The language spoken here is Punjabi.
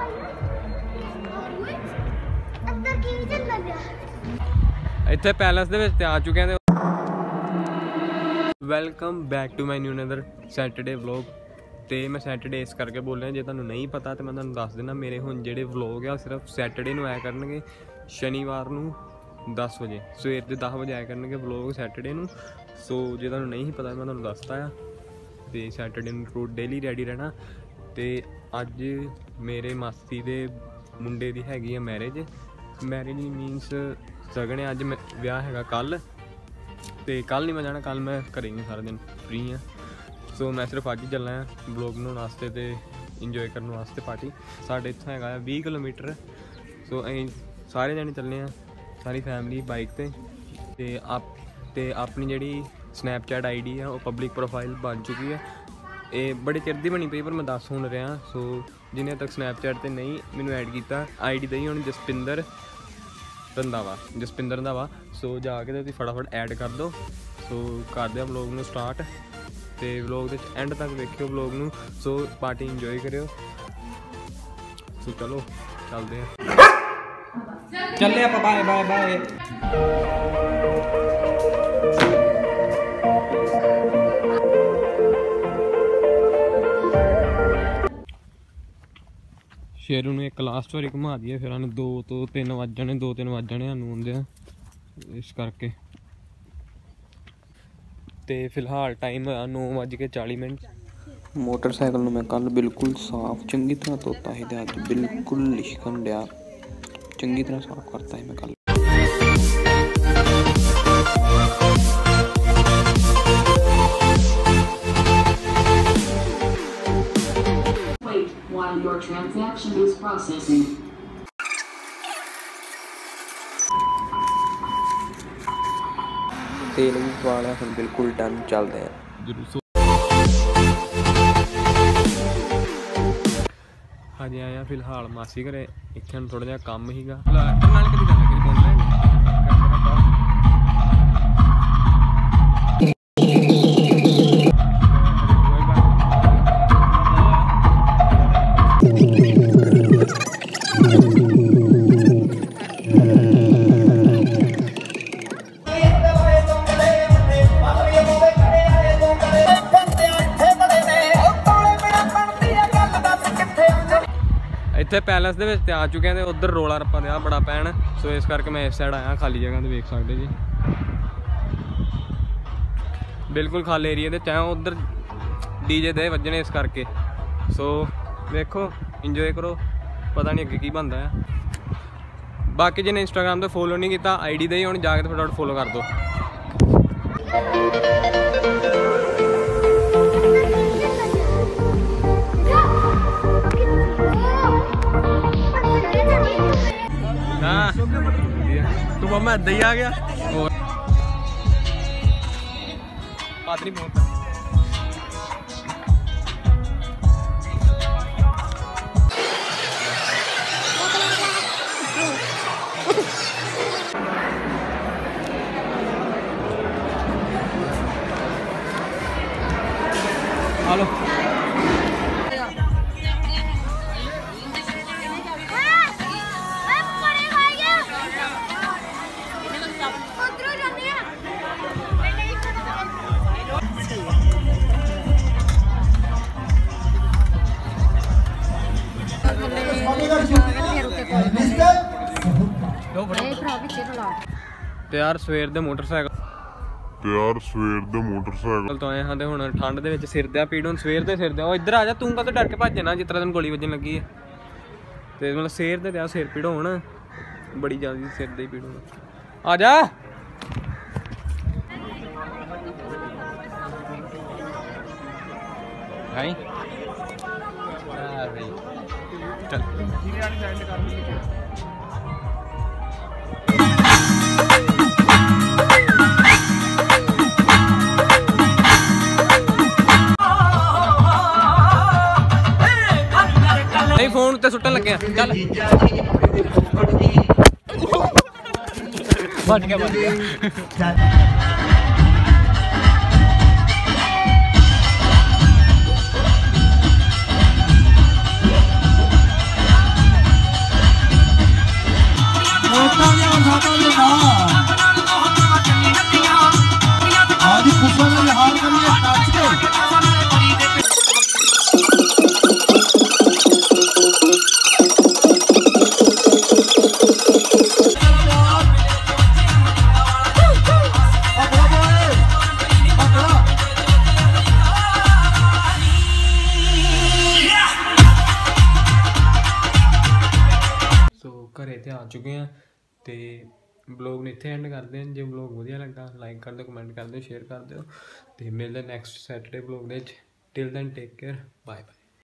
ਇੱਥੇ ਪੈਲਸ ਦੇ ਵਿੱਚ ਤੇ ਆ ਚੁੱਕੇ ਹਾਂ। Welcome back to my new another Saturday vlog. ਤੇ ਮੈਂ ਸੈਟਰਡੇ ਇਸ ਕਰਕੇ ਬੋਲ ਰਿਹਾ, ਜੇ ਤੁਹਾਨੂੰ ਨਹੀਂ ਪਤਾ ਤਾਂ ਮੈਂ ਤੁਹਾਨੂੰ ਦੱਸ ਦੇਣਾ, ਮੇਰੇ ਹੁਣ ਜਿਹੜੇ ਵਲੋਗ ਆ ਸਿਰਫ ਸੈਟਰਡੇ ਨੂੰ ਆਇਆ ਕਰਨਗੇ। ਸ਼ਨੀਵਾਰ ਨੂੰ 10 ਵਜੇ ਸਵੇਰ ਦੇ 10 ਵਜੇ ਆਇਆ ਕਰਨਗੇ ਵਲੋਗ ਸੈਟਰਡੇ ਨੂੰ। ਸੋ ਜੇ ਤੁਹਾਨੂੰ ਨਹੀਂ ਪਤਾ ਮੈਂ ਤੁਹਾਨੂੰ ਦੱਸਤਾ ਆ। ਤੇ ਸੈਟਰਡੇ ਨੂੰ ਡੇਲੀ ਰੈਡੀ ਰਹਿਣਾ। ਤੇ ਅੱਜ ਮੇਰੇ ਮਾਸੀ ਦੇ ਮੁੰਡੇ ਦੀ ਹੈਗੀ ਆ ਮੈਰਿਜ ਮੀਨਸ ਸਗਨ ਹੈ। ਅੱਜ ਮੈਂ ਵਿਆਹ ਹੈਗਾ ਕੱਲ੍ਹ, ਤੇ ਕੱਲ੍ਹ ਨਹੀਂ ਮੈਂ ਜਾਣਾ, ਕੱਲ੍ਹ ਮੈਂ ਘਰੇ ਹੀ ਸਾਰਾ ਦਿਨ ਫ੍ਰੀ ਹਾਂ। ਸੋ ਮੈਂ ਸਿਰਫ ਅੱਜ ਹੀ ਚੱਲਣਾ ਆ ਵਲੋਗ ਬਣਾਉਣ ਵਾਸਤੇ ਤੇ ਇੰਜੋਏ ਕਰਨ ਵਾਸਤੇ। ਪਾਰਟੀ ਸਾਡੇ ਇੱਥੋਂ ਹੈਗਾ 20 ਕਿਲੋਮੀਟਰ। ਸੋ ਅਸੀਂ ਸਾਰੇ ਜਣੇ ਚੱਲੇ ਹਾਂ, ਸਾਰੀ ਫੈਮਿਲੀ ਬਾਈਕ 'ਤੇ। ਤੇ ਆਪਣੀ ਜਿਹੜੀ ਸਨੈਪਚੈਟ ਆਈਡੀ ਆ ਉਹ ਪਬਲਿਕ ਪ੍ਰੋਫਾਈਲ ਬਣ ਚੁੱਕੀ ਹੈ। ਇਹ ਬੜੇ ਚਿਰ ਦੀ ਬਣੀ ਪਈ ਪਰ ਮੈਂ ਦੱਸ ਹੁਣ ਰਿਹਾ। ਸੋ ਜਿਹਨੇ ਤੱਕ ਸਨੈਪਚੈਟ 'ਤੇ ਨਹੀਂ ਮੈਨੂੰ ਐਡ ਕੀਤਾ, ਆਈਡੀ ਦਈ ਹੁਣ ਜਸਪਿੰਦਰ ਰੰਧਾਵਾ। ਸੋ ਜਾ ਕੇ ਤੁਸੀਂ ਫਟਾਫਟ ਐਡ ਕਰ ਦਿਓ। ਸੋ ਕਰਦੇ ਆ ਵਲੋਗ ਨੂੰ ਸਟਾਰਟ, ਤੇ ਵਲੋਗ ਦੇ ਐਂਡ ਤੱਕ ਵੇਖਿਓ ਵਲੋਗ ਨੂੰ। ਸੋ ਪਾਰਟੀ ਇੰਜੋਏ ਕਰਿਓ। ਸੋ ਚਲੋ ਚੱਲਦੇ ਆ, ਚੱਲੇ ਆਪਾਂ। Bye bye bye. ਸ਼ੇਰੂ ਨੂੰ ਇੱਕ ਲਾਸਟ ਵਾਰੀ ਘੁਮਾ ਦਈਏ, ਫਿਰ ਸਾਨੂੰ 2 ਤੋਂ 3 ਵੱਜ ਜਾਣੇ, 2-3 ਵੱਜ ਜਾਣੇ ਸਾਨੂੰ ਆਉਂਦੇ ਆ, ਇਸ ਕਰਕੇ। ਤੇ ਫਿਲਹਾਲ ਟਾਈਮ ਹੋਇਆ 9:40। ਮੋਟਰਸਾਈਕਲ ਨੂੰ ਮੈਂ ਕੱਲ ਬਿਲਕੁਲ ਸਾਫ਼ ਚੰਗੀ ਤਰ੍ਹਾਂ ਧੋਤਾ ਸੀ ਤੇ ਅੱਜ ਬਿਲਕੁਲ ਲਿਸ਼ਕਣ ਡਿਆ। ਚੰਗੀ ਤਰ੍ਹਾਂ ਸਾਫ਼ ਕਰਤਾ ਸੀ ਮੈਂ ਕੱਲ। While your transaction is processing. ਤੇਲ ਵੀ ਪਵਾ ਲਿਆ, ਹੁਣ ਬਿਲਕੁਲ ਡਨ ਚੱਲਦੇ ਆ। ਹਾਂਜੀ ਆਇਆ ਫਿਲਹਾਲ ਮਾਸੀ ਘਰੇ। ਇੱਥੇ ਨੂੰ ਥੋੜਾ ਜਿਹਾ ਕੰਮ ਸੀਗਾ। ਇੱਥੇ ਪੈਲਸ ਦੇ ਵਿੱਚ ਤੇ ਆ ਚੁੱਕੇ ਹਾਂ ਤੇ ਉੱਧਰ ਰੋਲਾ ਰੱਪਾ ਦਿਆ ਬੜਾ ਪੈਣ। ਸੋ ਇਸ ਕਰਕੇ ਮੈਂ ਇਸ ਸਾਈਡ ਆਇਆ, ਖਾਲੀ ਜਗ੍ਹਾ ਤੇ ਵੇਖ ਸਕਦੇ ਜੀ, ਬਿਲਕੁਲ ਖਾਲੀ ਏਰੀਆ ਤੇ। ਚਾਹੇ ਉੱਧਰ ਡੀਜੇ ਦੇ ਵੱਜਣੇ ਇਸ ਕਰਕੇ। ਸੋ ਵੇਖੋ ਇੰਜੋਏ ਕਰੋ, ਪਤਾ ਨਹੀਂ ਅੱਗੇ ਕੀ ਬਣਦਾ ਆ। ਬਾਕੀ ਜਿਹਨੇ ਇੰਸਟਾਗ੍ਰਾਮ 'ਤੇ ਫੋਲੋ ਨਹੀਂ ਕੀਤਾ ਆਈਡੀ ਦੇ ਹੁਣ ਜਾ ਕੇ ਫਟਾਫਟ ਫੋਲੋ ਕਰ ਦਿਓ। ਤੂੰ ਮਾਮਾ ਏਦਾਂ ਹੀ ਆ ਗਿਆ। ਹੋਰ ਪਾਤਰੀ ਬਹੁਤ ਹਲੋ। ਤੇ ਯਾਰ ਸਵੇਰ ਦੇ ਮੋਟਰਸਾਈਕਲ ਤੋਂ ਆਏ ਹਾਂ ਤੇ ਹੁਣ ਠੰਡ ਦੇ ਵਿੱਚ ਸਿਰ ਦਾ ਪੀੜ। ਹੁਣ ਸਵੇਰ ਦੇ ਸਿਰ ਦਾ ਉਹ ਇੱਧਰ ਆ ਜਾ, ਤੂੰ ਕਦੋਂ ਡਰ ਕੇ ਭੱਜਣਾ ਜਿਸ ਤਰ੍ਹਾਂ ਤੈਨੂੰ ਗੋਲੀ ਵੱਜਣ ਲੱਗੀ ਹੈ। ਤੇ ਮਤਲਬ ਸਿਰ ਤੇ ਆ ਸਿਰ ਪੀੜ ਹੋਣ ਬੜੀ ਜ਼ਿਆਦਾ, ਸਿਰ ਦੇ ਹੀ ਪੀੜ ਹੋਣ। ਆ ਜਾ ਭਾਈ ਚੱਲ। ਨਹੀਂ ਫੋਨ ਉੱਤੇ ਸੁੱਟਣ ਲੱਗਿਆ, ਚੱਲ। ਵੱਜ ਗਿਆ। ਸੋ ਘਰੇ ਤੇ ਆ ਚੁੱਕੇ ਹਾਂ ਤੇ ਬਲੌਗ ਨੂੰ ਇੱਥੇ ਐਂਡ ਕਰਦੇ ਹਾਂ। ਜੇ ਬਲੌਗ ਵਧੀਆ ਲੱਗਾ ਲਾਈਕ ਕਰ ਦਿਓ, ਕਮੈਂਟ ਕਰ ਦਿਓ, ਸ਼ੇਅਰ ਕਰ ਦਿਓ ਤੇ ਮਿਲਦੇ ਨੈਕਸਟ ਸੈਟਰਡੇ ਬਲੌਗ ਦੇ ਵਿੱਚ। Till then take care, bye bye.